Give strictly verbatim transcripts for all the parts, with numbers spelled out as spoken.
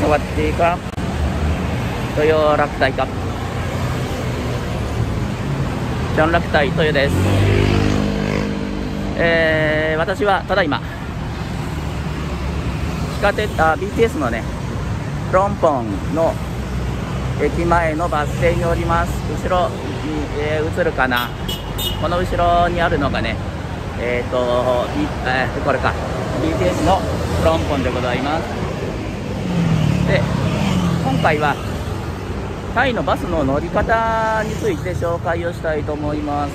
触っていいか。豊楽隊か。ジョン楽隊豊です。えー、私はただいま地下鉄あ ビーティーエス のねプロンポンの駅前のバス停におります。後ろに、えー、映るかな。この後ろにあるのがねえっ、ー、と、えー、これか ビーティーエス のプロンポンでございます。で今回はタイのバスの乗り方について紹介をしたいと思います。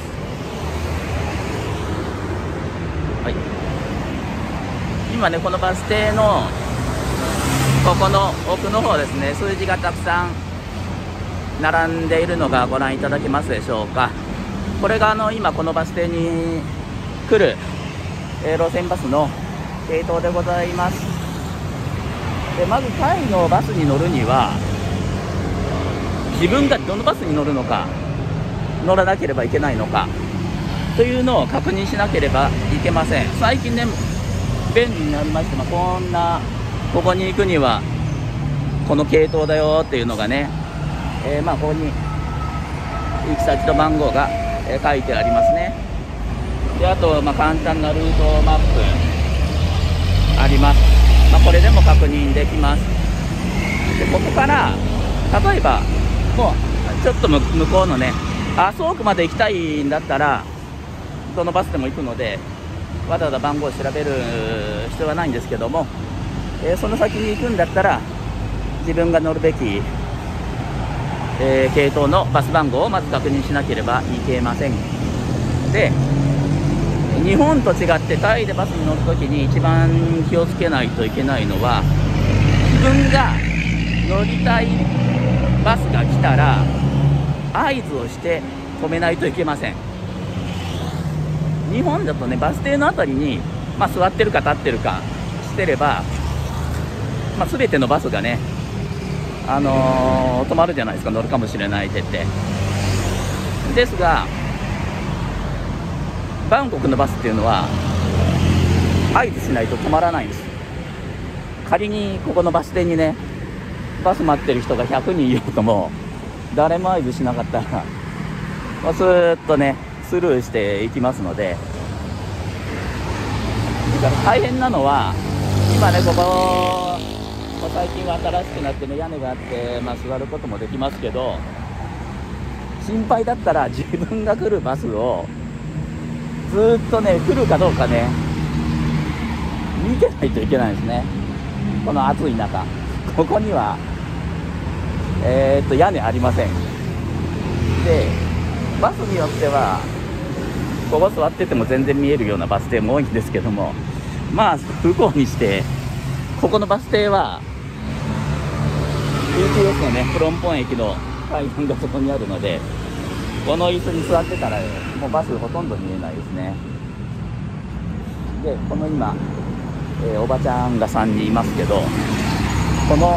はい、今ねこのバス停のここの奥の方ですね、数字がたくさん並んでいるのがご覧いただけますでしょうか。これがあの今このバス停に来る、えー、路線バスの系統でございます。でまずタイのバスに乗るには自分がどのバスに乗るのか、乗らなければいけないのかというのを確認しなければいけません。最近ね便利になりまして、まあ、こんなここに行くにはこの系統だよっていうのがね、えー、まあここに行き先と番号が、えー、書いてありますね。であと、まあ、簡単なルートマップあります。まあ、これでも確認できます。でここから例えばもうちょっと向こうのね麻生区まで行きたいんだったらどのバスでも行くのでわざわざ番号を調べる必要はないんですけども、えー、その先に行くんだったら自分が乗るべき、えー、系統のバス番号をまず確認しなければいけません。で日本と違ってタイでバスに乗るときに一番気をつけないといけないのは、自分が乗りたいバスが来たら合図をして止めないといけません。日本だとねバス停のあたりに、まあ、座ってるか立ってるかしてれば、まあ、全てのバスがね、あのー、止まるじゃないですか。乗るかもしれないって言ってですが、バンコクのバスっていうのは合図しないと止まらないんです。仮にここのバス停にねバス待ってる人がひゃくにんいようとも誰も合図しなかったら、まあ、スーッとねスルーしていきますので、だから大変なのは今ねここ最近は新しくなってね屋根があって、まあ、座ることもできますけど、心配だったら自分が来るバスをずーっとね来るかどうかね見てないといけないんですね。この暑い中ここにはえー、っと屋根ありません。でバスによってはここ座ってても全然見えるようなバス停も多いんですけども、まあ不幸にしてここのバス停は ビーティーエス のねプロンポン駅の階段がそこにあるので、この椅子に座ってたらもうバスほとんど見えないですね。でこの今、えー、おばちゃんがさんにんいますけど、この、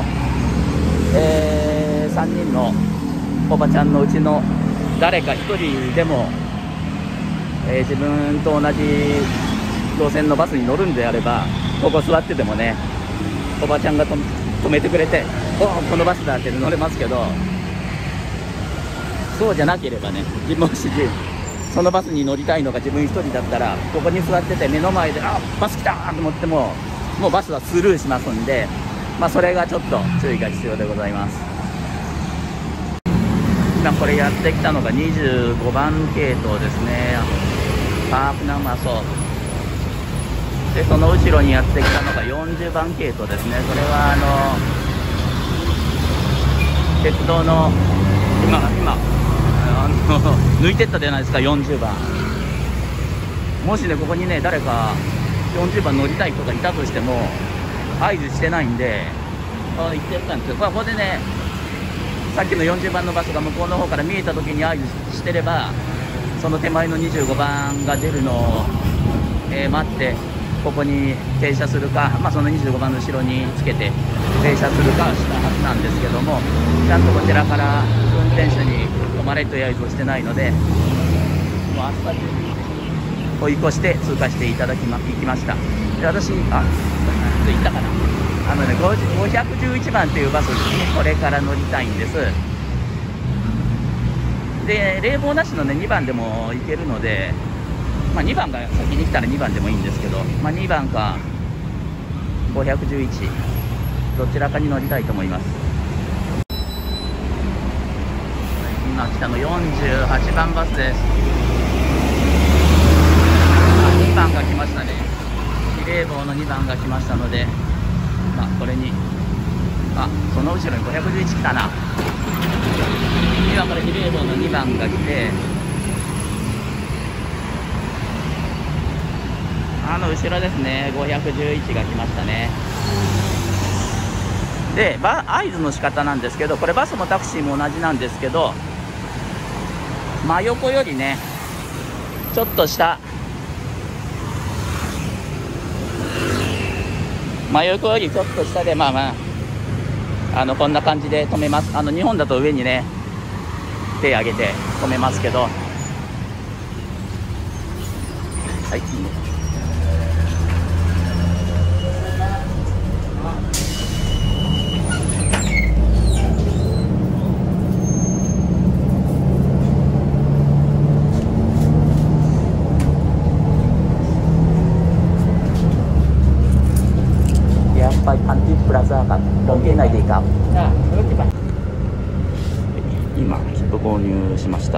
えー、さんにんのおばちゃんのうちの誰かひとりでも、えー、自分と同じ路線のバスに乗るんであれば、ここ座っててもねおばちゃんがと止めてくれて、おおこのバスだって乗れますけど、そうじゃなければね、自分もしそのバスに乗りたいのが自分一人だったら、ここに座ってて目の前であバス来たと思ってももうバスはスルーしますんで、まあ、それがちょっと注意が必要でございます。今これやってきたのがにじゅうごばん系統ですね。パークナマソで、その後ろにやってきたのがよんじゅうばん系統ですね。それはあの鉄道の今今あの抜いてったじゃないですか。よんじゅうばん、もしねここにね誰かよんじゅうばん乗りたい人がいたとしても合図してないんで、あ行ってったんですよ。ここでねさっきのよんじゅうばんのバスが向こうの方から見えた時に合図してれば、その手前のにじゅうごばんが出るのを、えー、待ってここに停車するか、まあ、そのにじゅうごばんの後ろにつけて停車するかしたはずなんですけども、ちゃんとこちらから運転手に止まれという合図をしてないので、もうアスファルト追い越して通過していただきま、行きました。で私あ行ったかなあのね、ごひゃくじゅういちばんっていうバスにこれから乗りたいんです。で、冷房なしのね、にばんでも行けるので、まあ、にばんが先に来たらにばんでもいいんですけど、まあ、にばんかごひゃくじゅういち、どちらかに乗りたいと思います。今来たのよんじゅうはちばんバスです。あ、にばんが来ましたね。非冷房のにばんが来ましたので、まあ、これに、あ、その後ろにごひゃくじゅういち来たな。今から非冷房のにばんが来て、あの後ろですね、ごひゃくじゅういちが来ましたね。で、バ合図の仕方なんですけど、これバスもタクシーも同じなんですけど、真横よりね、ちょっと下、真横よりちょっと下で、まあまあ、あのこんな感じで止めます。あの日本だと上にね、手上げて止めますけど、はい、ไปพันที่プラザครับลงที่ไหนดีครับ今切符購入しました。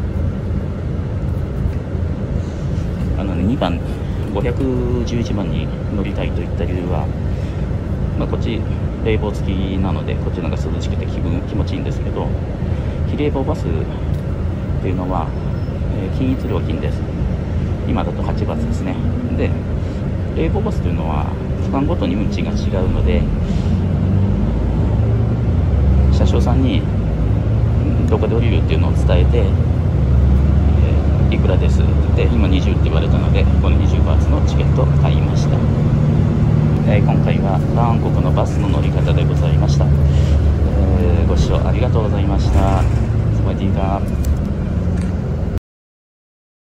あのね、にばんごひゃくじゅういちばんに乗りたいといった理由は、まあ、こっち冷房付きなのでこっちの方が涼しくて気分気持ちいいんですけど、非冷房バスっていうのは、えー、均一料金です。今だとはちバツですね。で、冷房バスというのは区間ごとに運賃が違うので、車掌さんにどこで降りるっていうのを伝えて、えー、いくらですって今にじゅうって言われたので、このにじゅうバーツのチケットを買いました。えー、今回はバンコクのバスの乗り方でございました。